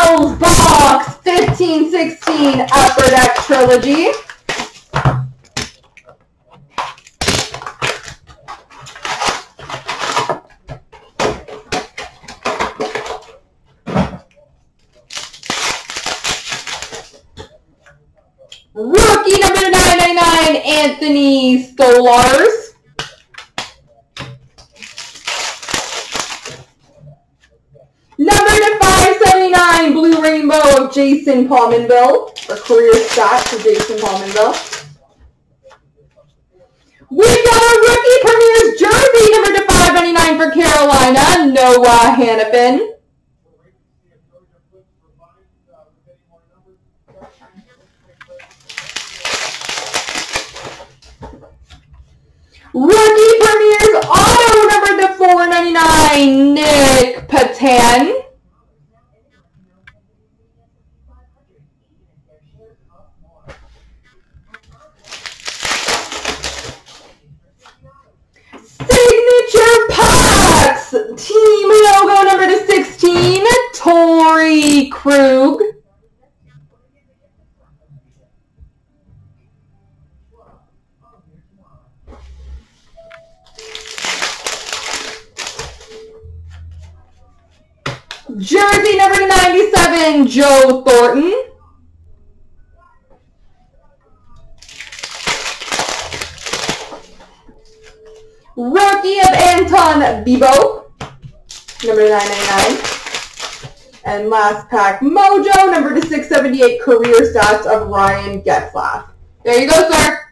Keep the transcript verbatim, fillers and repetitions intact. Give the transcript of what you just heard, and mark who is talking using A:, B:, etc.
A: Collectibles box fifteen sixteen Upper Deck Trilogy. Rookie number nine ninety-nine, Anthony Stolars. Number to five seventy-nine, Blue Rainbow of Jason Palmanville, or career stat for Jason Palmanville. We've got a Rookie Premier's jersey, number to five ninety-nine for Carolina, Noah Hannafin. Rookie Premier's auto, number to four ninety-nine, Nick Patan. Signature Packs, team logo number to sixteen, Torrey Krug. Jersey number ninety-seven, Joe Thornton. Rookie of Anton Bibo, number nine ninety-nine. And last pack, Mojo, number to six seventy-eight, career stats of Ryan Getzlaff. There you go, sir.